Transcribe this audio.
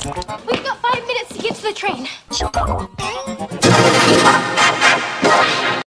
We've got 5 minutes to get to the train.